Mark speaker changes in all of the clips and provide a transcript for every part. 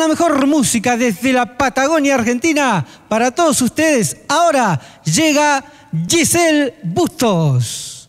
Speaker 1: mejor música desde la Patagonia Argentina para todos ustedes. Ahora llega Giselle Bustos.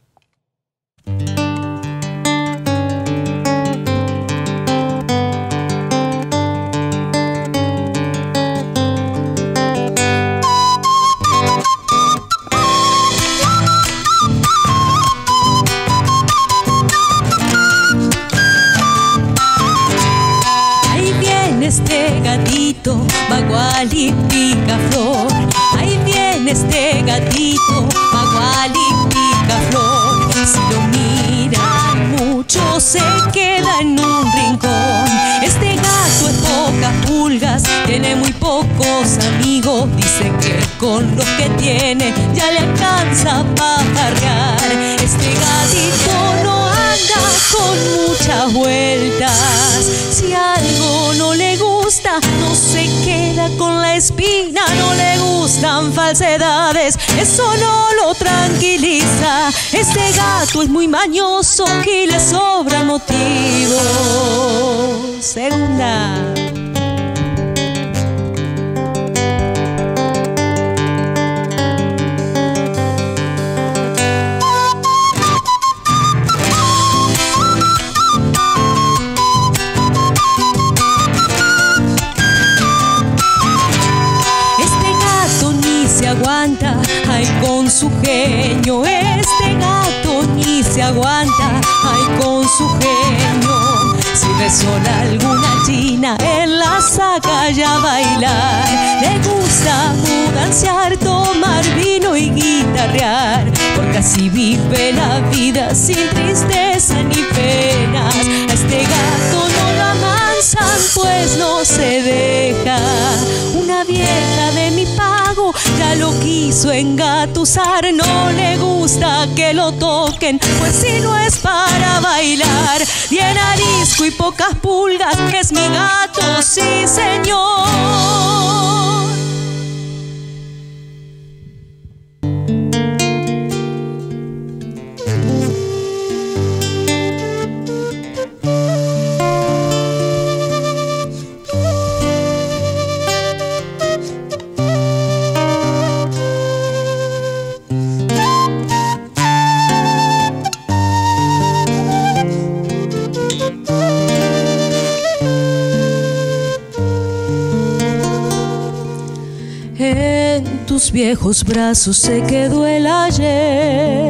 Speaker 2: Este gatito bagual y picaflor. Ahí viene este gatito bagual y picaflor. Si lo miran mucho se queda en un rincón. Este gato es pocas pulgas, tiene muy pocos amigos. Dice que con los que tiene ya le alcanza para farrear. Este gatito no anda con muchas vueltas. Si algo no le gusta, no se queda con la espina. No le gustan falsedades, eso no lo tranquiliza. Este gato es muy mañoso y le sobra motivo. Segunda. Aguanta, ay con su genio. Este gato ni se aguanta, ay con su genio. Si ve sola alguna china, él la saca ya a bailar. Le gusta mudancear, tomar vino y guitarrear, porque así vive la vida sin tristeza ni penas. A este gato no lo amansan, pues no se deja. Una vieja de mi pago ya lo quiso engatusar. No le gusta que lo toquen, pues si no es para bailar. Bien arisco y pocas pulgas, es mi gato, sí señor. En tus viejos brazos se quedó el ayer,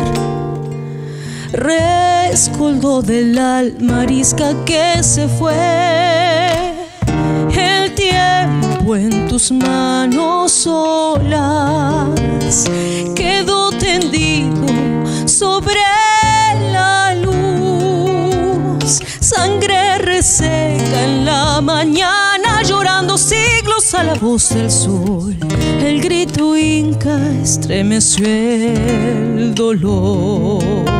Speaker 2: rescoldo del alma arisca que se fue. El tiempo en tus manos solas quedó tendido sobre la luz. Sangre reseca en la mañana, llorando siglos a la voz del sol. El grito inca estremeció el dolor.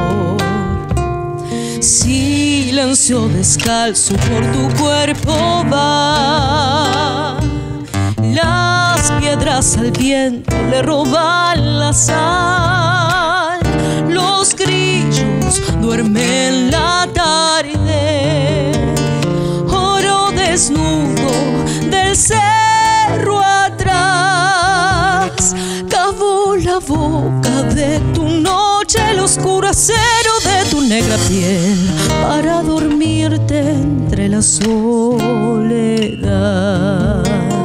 Speaker 2: Silencio descalzo por tu cuerpo va. Las piedras al viento le roban la sal. Los grillos duermen la tarde. Oro desnudo del cerro atrás. Cavó la boca de tu noche, el oscuro acero de tu negra piel, para dormirte entre la soledad.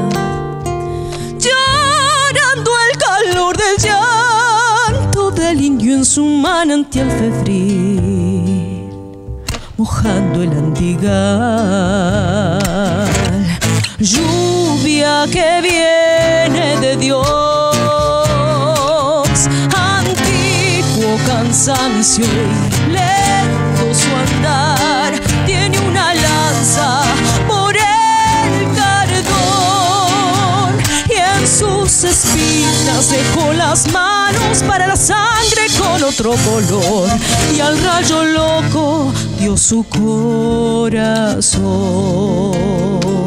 Speaker 2: Llorando el calor del llanto del indio en su manantial febril, mojando el andigal. Lluvia que viene de Dios, antiguo cansancio y lento su andar. Tiene una lanza por el cardón y en sus espinas dejó las manos para la sangre con otro color. Y al rayo loco dio su corazón.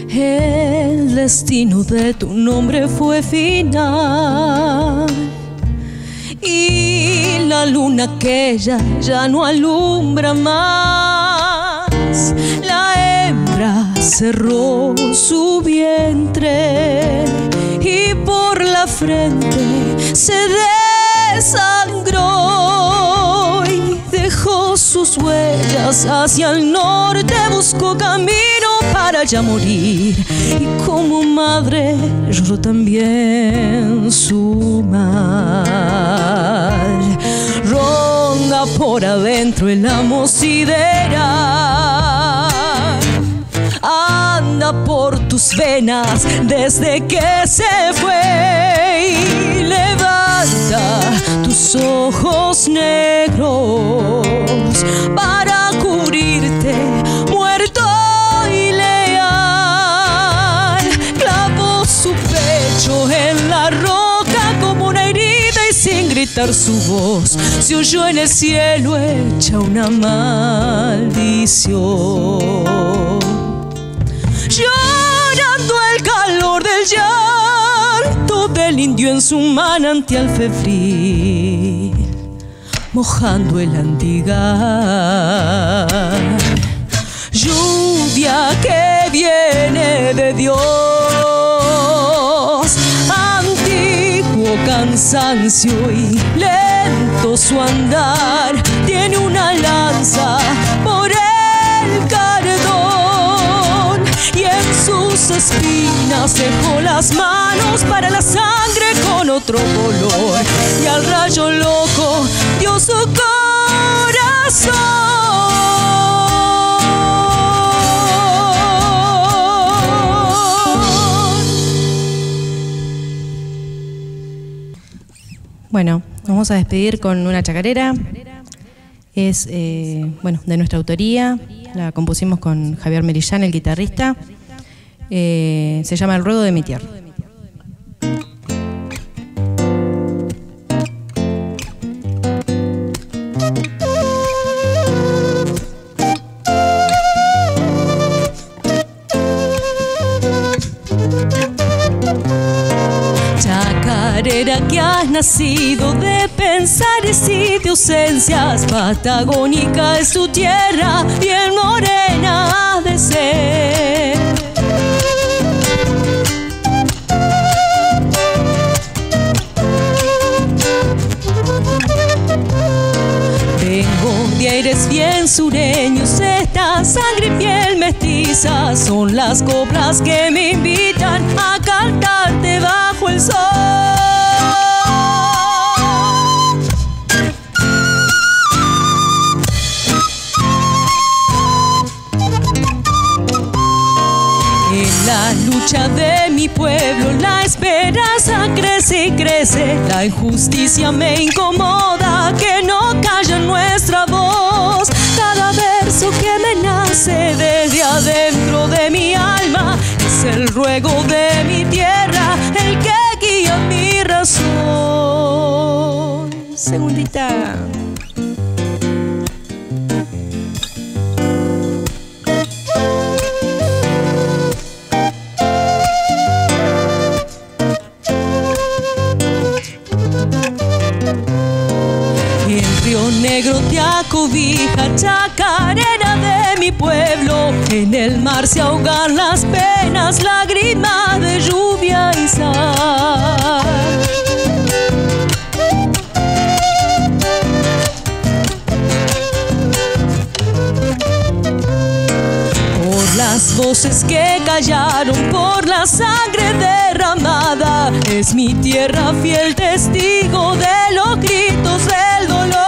Speaker 2: El destino de tu nombre fue final y la luna aquella ya no alumbra más. La hembra cerró su vientre y por la frente se desangró y dejó sus huellas hacia el norte, buscó camino para ya morir, y como madre lloró también su mal. Ronda por adentro el amo sideral, anda por tus venas desde que se fue, y levanta tus ojos negros para cubrirte, muerto y leal. Clavó su pecho en la roca como una herida y sin gritar su voz se oyó en el cielo hecha una maldición. Llorando el calor del llanto del indio en su manantial febril, mojando el andigar. Lluvia que viene de Dios, antiguo cansancio y lento su andar, tiene una lanza por el cardón y en sus espinas dejó las manos para la sangre con otro color, y al rayo loco dio su corazón.
Speaker 3: Bueno, nos vamos a despedir con una chacarera. Es bueno, de nuestra autoría, la compusimos con Javier Merillán, el guitarrista. Se llama El ruego de mi tierra.
Speaker 2: Chacarera que has nacido de pensares y de ausencias, patagónica es tu tierra, bien morena ha de ser. Vengo de aires bien sureños, esta sangre y piel mestiza son las coplas que me invitan a cantarte bajo el sol. En la lucha de mi pueblo la esperanza crece y crece, la injusticia me incomoda, que no calla nuestra voz. Cada verso que me nace desde adentro de mi alma es el ruego de mi tierra, el que guía mi razón.
Speaker 3: Segundita.
Speaker 2: Negro te acobija, chacarera de mi pueblo, en el mar se ahogan las penas, lágrimas de lluvia y sal. Por las voces que callaron, por la sangre derramada, es mi tierra fiel testigo de los gritos del dolor.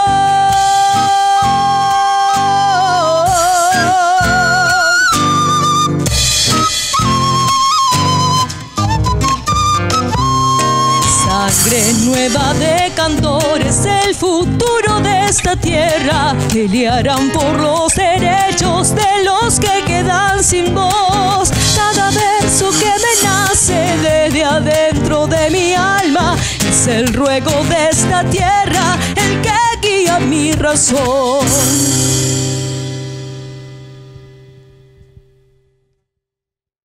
Speaker 2: Sangre nueva de cantores, el futuro de esta tierra, pelearán por los derechos de los que quedan sin voz. Cada verso que me nace desde adentro de mi alma es el ruego de esta tierra, el que guía mi razón.